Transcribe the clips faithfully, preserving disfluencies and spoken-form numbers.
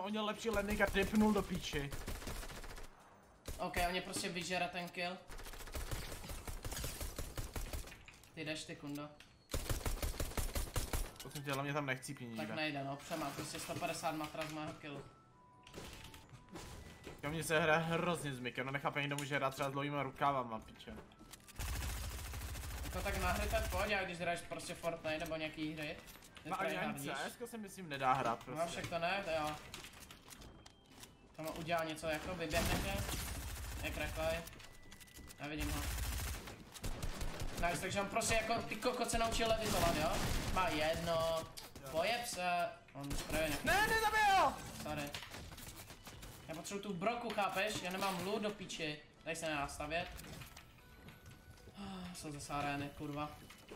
on měl lepší landing a dipnul do píči. OK, on je prostě vyžere ten kill. Ty jdeš ty kundo. Prosím tě, hlavně tam nechcípni nikde. Tak nejde no, přemá prostě sto padesát matra z mého killu. Kam mě se hraje hrozně s mikem, no nechápe, někdo může hrát třeba s dlouhýma rukávama, piče. Jako tak na hry tak pojď, a když hraješ prostě Fortnite nebo nějaký hry. No ani ani C S ko se myslím nedá hrát prostě. No však to ne, to jo. Tomu udělá něco jako, vyběhne tě. Jak reklej. Nevidím ho. Nice, takže on prostě jako ty kokot se naučil levitovat, jo? Má jedno. Pojeb se. On právě nějaký. Ne, nezabil! Sorry. Já potřebuji tu broku, chápeš? Já nemám loot do píči. Tady se nedá stavět. Jsou zase arény, kurva.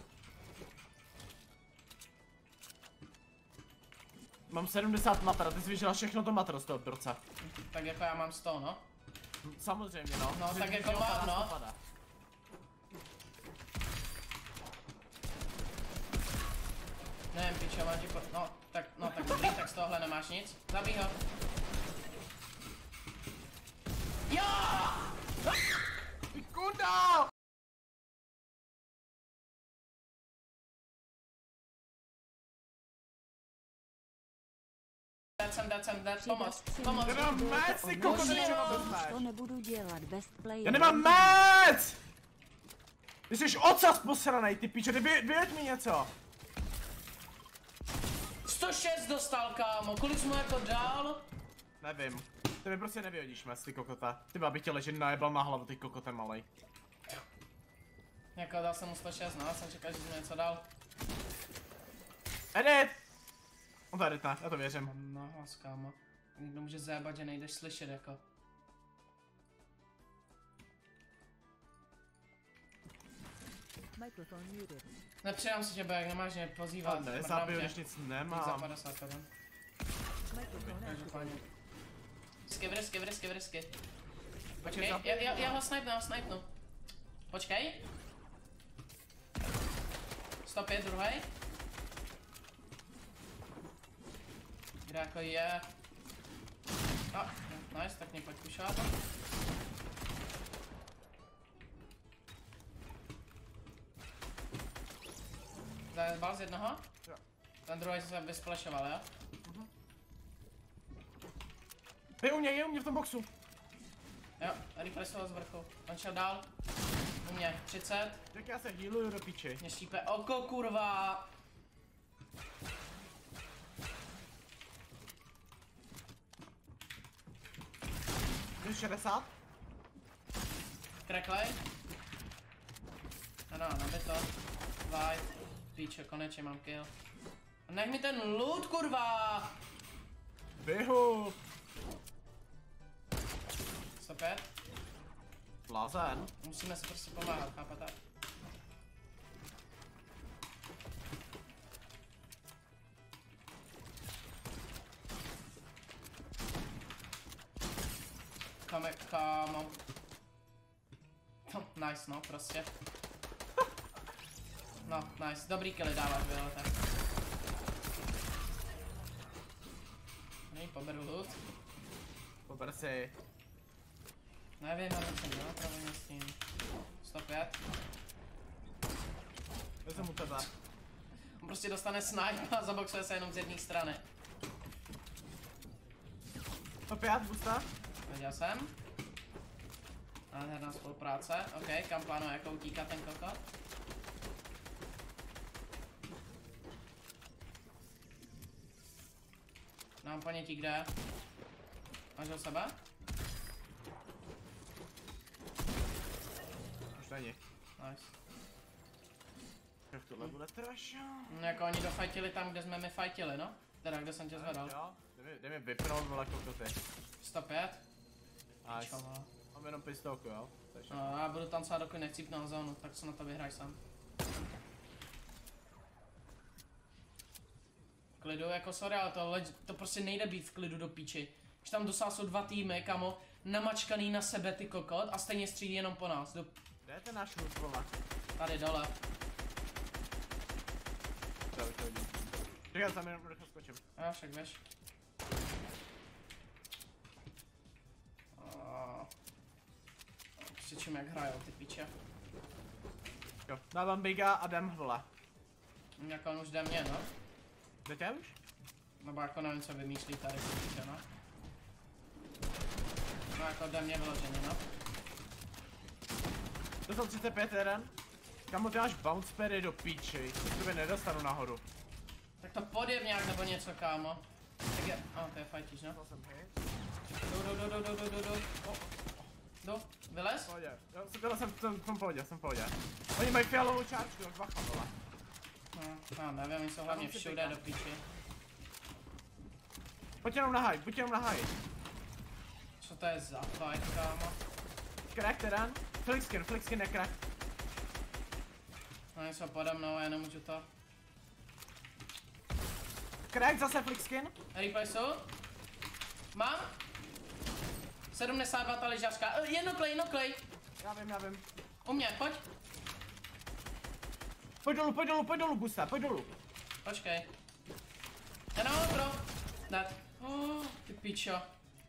Mám sedmdesát matra, ty jsi vyžral všechno to matro z toho broce. Tak jako já mám sto, no. Samozřejmě no. No tak jako mám, no. Nevím, pičo, mám ti po... No, tak, no tak dobrý, tak z tohle nemáš nic. Zabij ho. Jo! Ty kunda! Dead jsem, dead jsem, dead, pomoc, pomoc. Já nemám mec, ty koko, to nebudu dělat, best player. Já nemám mec! Ty jsi ocas posranej, ty piče, vy, vyjeď mi něco. sto šest dostal, kámo, kolik jsi mu jako dal? Nevím, ty mi prostě nevyhodíš mec, ty kokota. Ty bych tě ležet najebal na hlavu, ty kokote malej. Jako dal jsem mu sto šest, no, jsem čekal, že jsi mi něco dal. Edit! On to edit ne, já to věřím. No, hlas, kámo. Někdo může zajebat, že nejdeš slyšet, jako. Nepřidám si tě, jak nemáš mě pozývat. A ne, zabiju, když nic nemám. Za padesát korun. Každopádně. Skivry, skivry, skivry, skivry. Počkej, já, já, já ho snipnu, já ho snipnu. Počkej. sto pět, druhý. Kde jako je? A, oh, nice, tak mě pojď pušovat. Zajebal z jednoho? Jo. Ten druhý se vysplešoval, jo? Mhm. Je u mě, je u mě v tom boxu. Jo, refreshoval z vrchu. On šel dál. U mě třicet. Tak já se healuju do piči. Mě štípe oko, kurva. Jsi šedesát? Kreklej. No, no, nabito. Vaj. Píče, konečně mám kill. Nech mi ten loot, kurva! Běhu! sto pět. Blázen. Musíme se prostě pomáhat, chápete? Kame, kámo. No, nice, no, prostě. No, nice, dobrý killy dáváš, Violeta. Nej, poberu loot. Pober si. Nevím, ale co dělá pravděpodobně s tím. sto pět. Vezmu mu tebe. On prostě dostane snipe a zaboxuje se jenom z jedné strany. sto pět, busta. Viděl jsem. Nádherná spolupráce. OK, kam plánuje jako utíkat ten kokot? Nám panětí kde? Máš do sebe? Už není. Nice. Jak tohle bude trash? No, jako oni dofajtili tam, kde jsme my fajtili, no? Teda, kde jsem tě zvedal. Jo, jde mi, jde mi vypnout, vole, kokoty. sto pět. Nice. Mám jenom pistolku, jo? No, já budu tancovat, dokud nechcípnu na zónu, tak se na to vyhraj sám. Klidu, jako sorry, ale to, to prostě nejde být v klidu do píči. Když tam dosál jsou dva týmy, kamo, namačkaný na sebe ty kokot a stejně střílí jenom po nás. Do... Kde je ten náš loot, vole? Tady dole. Čekaj, tam jenom rychle skočím. Já však běž. křičím jak hrajou ty piče. Jo, dávám biga a jdem vole. Jako on už jde mě, no. Jdete už? Nebo jako nevím, co vymýšlí tady ty piče, no. No jako jde mě vyloženě, no. To jsou třicet pět jeden. Kamo, ty máš bounce pady do píči, to tebe nedostanu nahoru. Tak to podjev nějak nebo něco, kámo. Tak je, a to je fajtíš, no. To jsem hit. Jdu, jdu, jdu, jdu, jdu, jdu, jdu. Oh. Jdu, vylez? Pohodě, jo, jsem, jsem, jsem, jsem v pohodě, jsem v pohodě. Oni mají fialovou čárčku, jak bacha, vole. No, já nevím, oni jsou hlavně všude do píči. Pojď jenom na high, pojď jenom na high. Co to je za fight, kámo? Crack jeden. Flickskin, flickskin je crack. No, jsou pode mnou, já nemůžu to. Crack, zase flickskin. Replay jsou? Mám? sedmdesát dva ta lyžařka. Uh, jednoklej, jednoklej. Já vím, já vím. U mě, pojď. Pojď dolů, pojď dolů, pojď dolů, Busta, pojď dolů. Počkej. Jde na pro. Dead. Oh, ty pičo.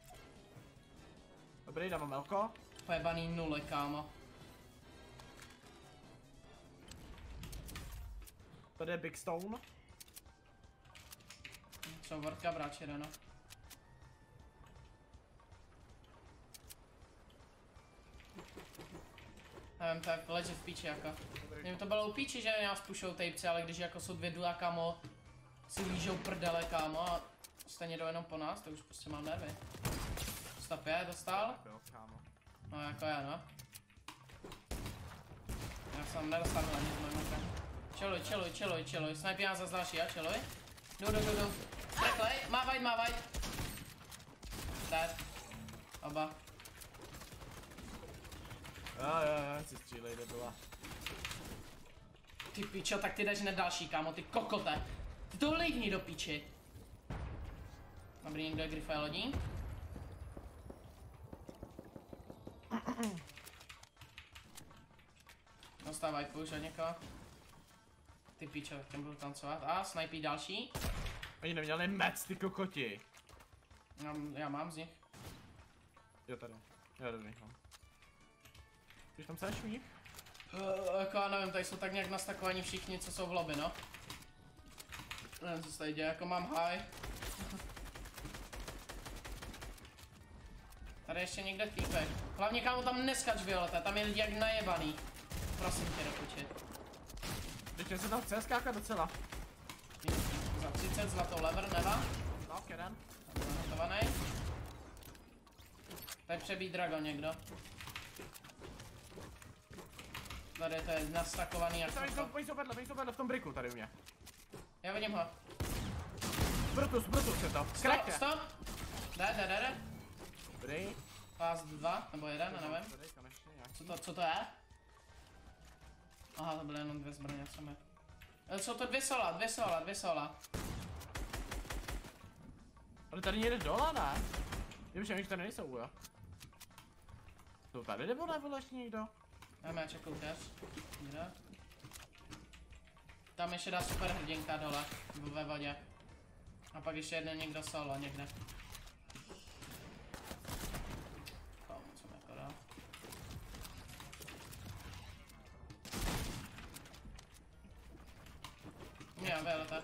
Dobrý, dávám Elko. Pojebaný nule, kámo. Tady je Big Stone. Jsou vortka bráči, no. Nevím, to je ležet v píči jako. Nevím, to bylo u píči, že nás pušou tapeci, ale když jako jsou dvě dula, kámo, si lížou prdele, kámo, a stejně jdou jenom po nás, to už prostě mám nervy. sto pět dostal? No jako já, no. Já jsem nedostal ani z mojím okem. Čeluj, čeluj, čeluj, čeluj, snajpí nás zase další, já čeluj. Jdu, jdu, jdu, jdu. Reklej, mávaj, mávaj. Dead. Oba. Jo, jo, jo, si střílej, debila. Ty pičo, tak ty jdeš hned další, kámo, ty kokote. Ty to lejvni do piči. Dobrý, někdo je Griffé lodí. Dostávaj push od někoho. Ty pičo, tak těm budu tancovat. A, snajpí další. Oni neměli mec, ty kokoti. Já, já mám z nich. Jo, tady. Jo, dobrý, mám. Když tam seš u nich? Uh, jako já nevím, tady jsou tak nějak nastakovaní všichni, co jsou v lobby, no. Nevím, co se tady děje, jako mám high. Tady ještě někde týpek. Hlavně kámo tam neskač Violeta, tam je lidi jak najebaný. Prosím tě, do piči. Teď se tam chce skákat docela. Za třicet zlatou lever, neva. No, jeden. Zanotovaný. Tady přebít dragon někdo. Tady to je nastakovaný jak Oni to. jsou, oni jsou vedle, oni jsou vedle v tom briku tady u mě. Já vidím ho. Brutus, Brutus je to. Stop, Crackte. stop. Jde, jde, jde, jde. Dobrý. Pás dva, nebo jeden, nevím. Tady, konečně nějaký. Co to, co to je? Aha, to byly jenom dvě zbraně, co mi. Jsou to dvě sola, dvě sola, dvě sola. Ale tady někde dole, ne? Já bych že tady nejsou, jo. Jsou tady nebo ne, vole, ještě někdo? Dáme, já čekal tež. Kde? Tam ještě dá super hrdinka dole, ve vodě. A pak ještě jeden někdo solo někde. Komu, co mi jako dá? Já, Violeta.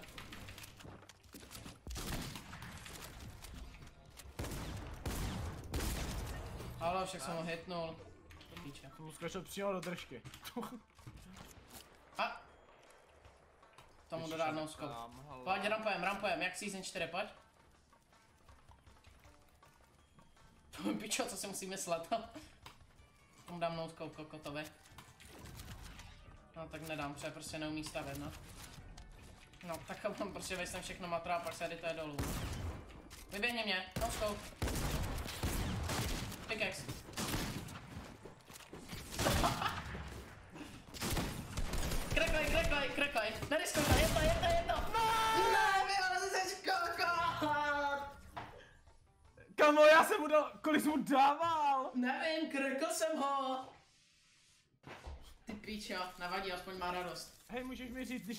Halo, však jsem ho hitnul. Píče. Jsem mu skočil přímo do držky. A! Tomu dodá no scope. Pojď, rampujem, rampujem, jak season čtyři, pojď. Pičo, co si musí myslet? Tomu dám no scope kokotovi. No tak nedám, protože prostě neumí stavět, no. No tak on prostě vejsem všechno matra a pak se edituje dolů. Vyběhni mě, no scope. Pickaxe. Kreklej, kreklej, kreklej. Neriskuj to, je to, je to, je to. Ne, Viola, jsi kokot. Kamo, já jsem mu dal, kolik jsem mu dával? Nevím, krekl jsem ho. Ty píčo, navadí, aspoň má radost. Hej, můžeš mi říct, když